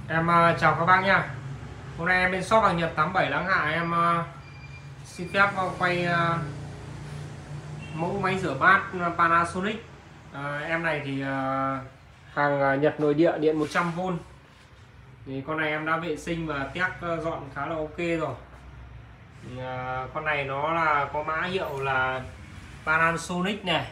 Em chào các bác nha. Hôm nay em bên shop hàng Nhật 87 Láng Hạ em xin phép quay mẫu máy rửa bát Panasonic. Em này thì hàng Nhật nội địa điện 100V. Thì con này em đã vệ sinh và test dọn khá là ok rồi. Con này nó là có mã hiệu là Panasonic này,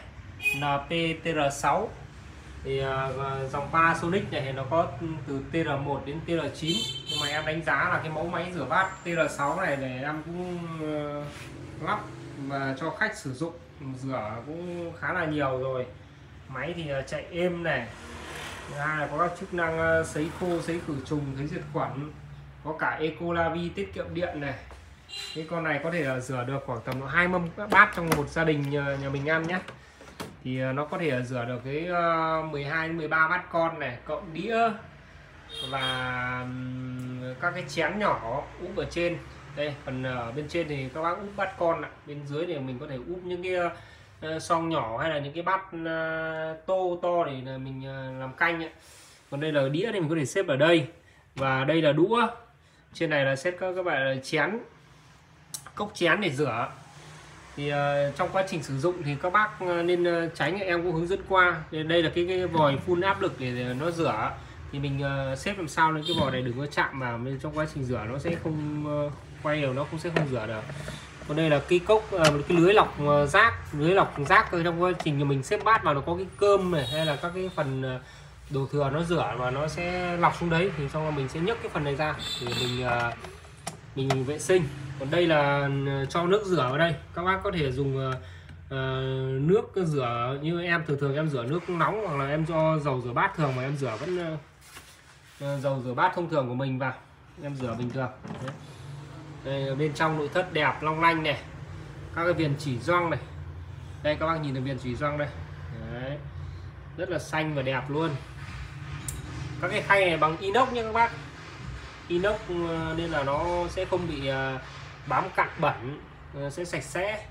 NPTR6. Thì dòng Panasonic này thì nó có từ TR1 đến TR9, nhưng mà em đánh giá là cái mẫu máy rửa bát TR6 này để em cũng lắp và cho khách sử dụng rửa cũng khá là nhiều rồi. Máy thì chạy êm này, thứ hai là có các chức năng sấy khô, sấy khử trùng, sấy diệt khuẩn, có cả Ecolavi tiết kiệm điện này. Cái con này có thể là rửa được khoảng tầm 2 mâm bát trong một gia đình nhà mình ăn nhé. Thì nó có thể rửa được cái 12 đến 13 bát con này, cộng đĩa và các cái chén nhỏ úp ở trên. Đây, phần ở bên trên thì các bác úp bát con ạ. Bên dưới thì mình có thể úp những cái xoong nhỏ hay là những cái bát tô to để là mình làm canh ạ. Còn đây là đĩa thì mình có thể xếp ở đây, và đây là đũa. Trên này là xếp các bạn là chén, cốc chén để rửa. Thì trong quá trình sử dụng thì các bác nên tránh, em cũng hướng dẫn qua. Đây là cái vòi phun áp lực để nó rửa, thì mình xếp làm sao nên cái vòi này đừng có chạm vào, nên trong quá trình rửa nó sẽ không quay đều, nó cũng sẽ không rửa được. Còn đây là cái cốc, cái lưới lọc rác trong quá trình mình xếp bát vào, nó có cái cơm này hay là các cái phần đồ thừa nó rửa và nó sẽ lọc xuống đấy, thì xong rồi mình sẽ nhấc cái phần này ra thì mình vệ sinh. Còn đây là cho nước rửa vào đây, các bác có thể dùng nước rửa như em thường em rửa nước nóng, hoặc là em cho dầu rửa bát thường mà em rửa vẫn dầu rửa bát thông thường của mình vào, em rửa bình thường. Đấy. Đây, bên trong nội thất đẹp long lanh này, các cái viền chỉ gioăng này, đây các bác nhìn thấy viền chỉ gioăng đây. Đấy. Rất là xanh và đẹp luôn. Các cái khay này bằng inox nha các bác, inox nên là nó sẽ không bị bám cặn bẩn, sẽ sạch sẽ.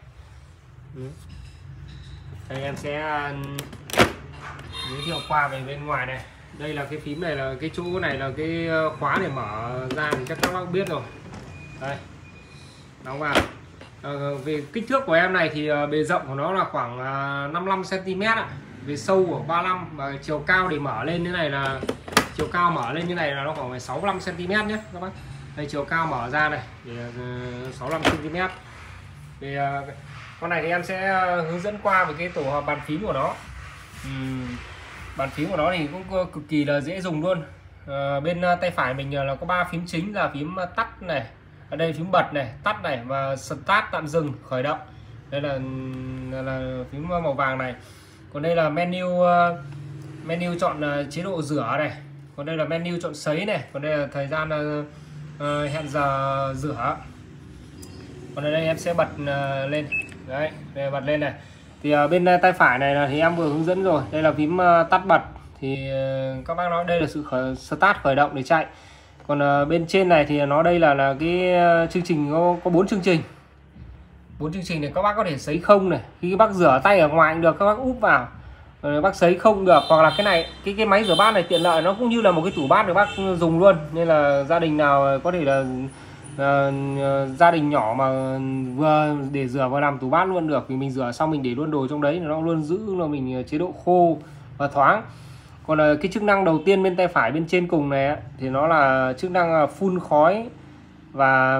Đây em sẽ giới thiệu qua về bên ngoài này. Đây là cái phím này, là cái chỗ này là cái khóa để mở ra thì chắc các bác biết rồi. Đây, đóng vào. Về kích thước của em này thì bề rộng của nó là khoảng 55 cm ạ. Về sâu của 35, và chiều cao để mở lên như này là chiều cao mở lên như này là nó khoảng 65 cm nhé các bác. Đây chiều cao mở ra này thì 65 cm. Thì con này thì em sẽ hướng dẫn qua về cái tổ hợp bàn phím của nó. Bàn phím của nó thì cũng cực kỳ là dễ dùng luôn. Bên tay phải mình là có 3 phím chính, là phím tắt này, ở đây phím bật này, tắt này, và start tạm dừng khởi động. Đây là phím màu vàng này. Còn đây là menu chọn chế độ rửa này. Còn đây là menu chọn sấy này. Còn đây là thời gian hẹn giờ rửa. Còn ở đây em sẽ bật lên. Đấy, đây bật lên này. Thì bên tay phải này thì em vừa hướng dẫn rồi. Đây là phím tắt bật. Thì các bác nói đây là sự start khởi động để chạy. Còn bên trên này thì nó đây là cái chương trình, có 4 chương trình. 4 chương trình này các bác có thể sấy không này. Khi các bác rửa tay ở ngoài cũng được, các bác úp vào. Bác sấy không được, hoặc là cái này, cái máy rửa bát này tiện lợi, nó cũng như là một cái tủ bát để bác dùng luôn. Nên là gia đình nào có thể là gia đình nhỏ mà vừa để rửa và làm tủ bát luôn được, vì mình rửa xong mình để luôn đồ trong đấy, nó luôn giữ là mình chế độ khô và thoáng. Còn cái chức năng đầu tiên bên tay phải bên trên cùng này thì nó là chức năng phun khói và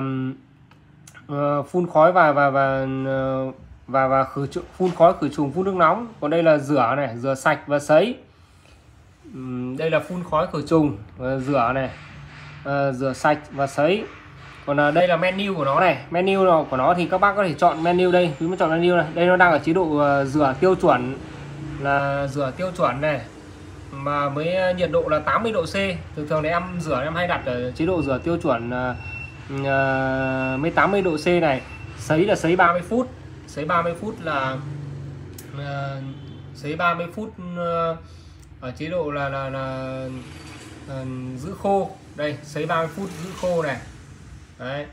phun khói, khử trùng, phun nước nóng. Còn đây là rửa này, rửa sạch và sấy. Đây là phun khói, khử trùng, rửa này, rửa sạch và sấy. Còn đây là menu của nó này. Menu của nó thì các bác có thể chọn menu đây. Cứ mới chọn menu này. Đây nó đang ở chế độ rửa tiêu chuẩn, là rửa tiêu chuẩn này, mà với nhiệt độ là 80 độ C. Thường thường thì em rửa em hay đặt ở chế độ rửa tiêu chuẩn với 80 độ C này. Sấy là sấy 30 phút. Sấy 30 phút là sấy 30 phút ở chế độ là giữ khô. Đây, sấy 30 phút giữ khô này. Đấy.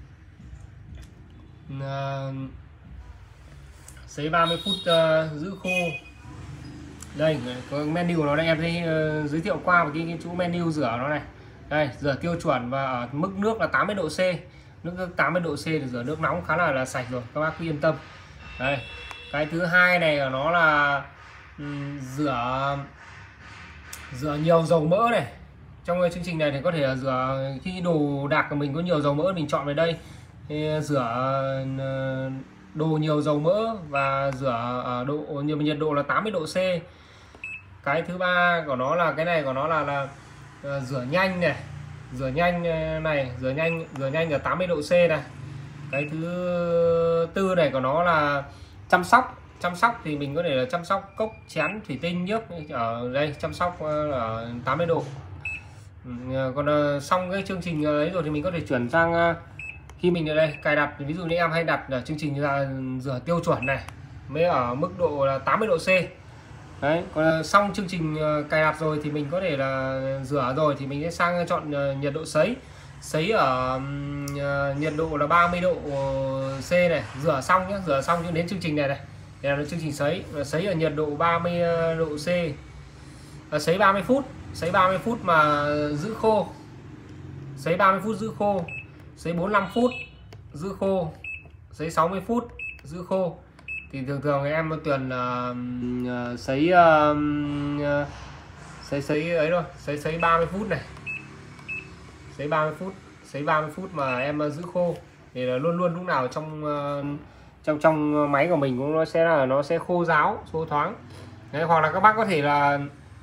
Sấy 30 phút giữ khô. Đây có menu của nó đây, em thấy giới thiệu qua một cái chỗ menu rửa nó này. Đây, rửa tiêu chuẩn và ở mức nước là 80 độ C. Nước 80 độ C thì rửa nước nóng khá là sạch rồi, các bác cứ yên tâm. Đây, cái thứ hai này của nó là rửa nhiều dầu mỡ này. Trong chương trình này thì có thể là rửa khi đồ đạc của mình có nhiều dầu mỡ mình chọn về đây. Thì rửa đồ nhiều dầu mỡ và rửa ở nhiệt độ là 80 độ C. Cái thứ ba của nó là cái này của nó là rửa nhanh này, rửa nhanh này, rửa nhanh ở 80 độ C này. Cái thứ tư này của nó là chăm sóc thì mình có thể là chăm sóc cốc chén thủy tinh nước ở đây, chăm sóc ở 80 độ. Còn xong cái chương trình ấy rồi thì mình có thể chuyển sang khi mình ở đây cài đặt, ví dụ như em hay đặt ở chương trình là rửa tiêu chuẩn này mới ở mức độ là 80 độ C. Đấy, còn xong chương trình cài đặt rồi thì mình có thể là rửa rồi thì mình sẽ sang chọn nhiệt độ sấy ở nhiệt độ là 30 độ C này, rửa xong nhé, rửa xong cho đến chương trình này đây là chương trình sấy ở nhiệt độ 30 độ C. Sấy 30 phút mà giữ khô, sấy 30 phút giữ khô, sấy 45 phút giữ khô, sấy 60 phút giữ khô. Thì thường em tuyển sấy ấy thôi, sấy 30 phút này, sấy 30 phút mà em giữ khô thì là luôn lúc nào trong máy của mình cũng nó sẽ khô ráo, khô thoáng. Đấy, hoặc là các bác có thể là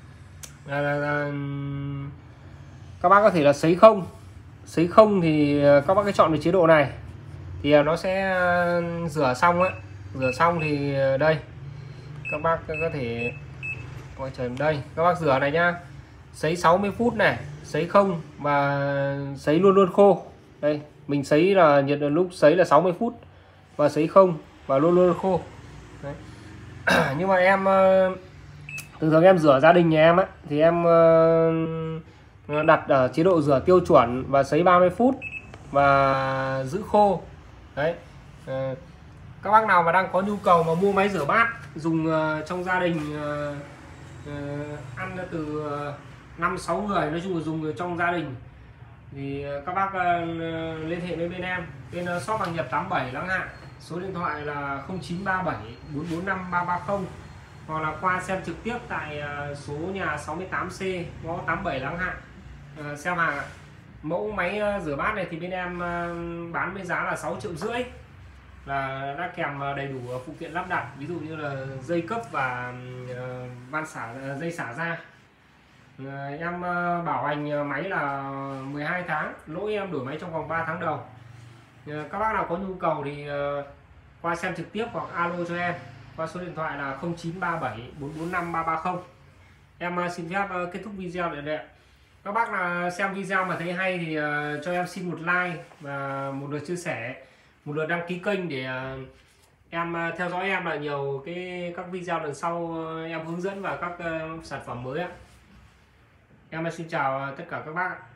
các bác có thể là sấy không thì các bác cứ chọn được chế độ này thì nó sẽ rửa xong thì đây các bác có thể coi trời đây, các bác rửa này nhá, sấy 60 phút này, sấy không và sấy luôn khô. Đây mình sấy là nhiệt độ lúc sấy là 60 phút và sấy không và luôn khô. Đấy. Nhưng mà em thường em rửa gia đình nhà em ấy, thì em đặt ở chế độ rửa tiêu chuẩn và sấy 30 phút và giữ khô. Đấy, các bác nào mà đang có nhu cầu mà mua máy rửa bát dùng trong gia đình ăn từ 5-6 người, nói chung là dùng trong gia đình thì các bác liên hệ với bên em, bên shop Hàng Nhật 87 Láng Hạ, số điện thoại là 0937 445 330, hoặc là qua xem trực tiếp tại số nhà 68C ngõ 87 Láng Hạ xem hàng. Mẫu máy rửa bát này thì bên em bán với giá là 6,5 triệu, là đã kèm đầy đủ phụ kiện lắp đặt, ví dụ như là dây cấp và dây xả ra. Em bảo hành máy là 12 tháng, lỗi em đổi máy trong vòng 3 tháng đầu. Các bác nào có nhu cầu thì qua xem trực tiếp hoặc alo cho em qua số điện thoại là 0937 445 330. Em xin phép kết thúc video để đây. Các bác là xem video mà thấy hay thì cho em xin một like và một lượt chia sẻ, một lượt đăng ký kênh để em theo dõi em là nhiều các video lần sau em hướng dẫn vào các sản phẩm mới ạ. Em xin chào tất cả các bác ạ.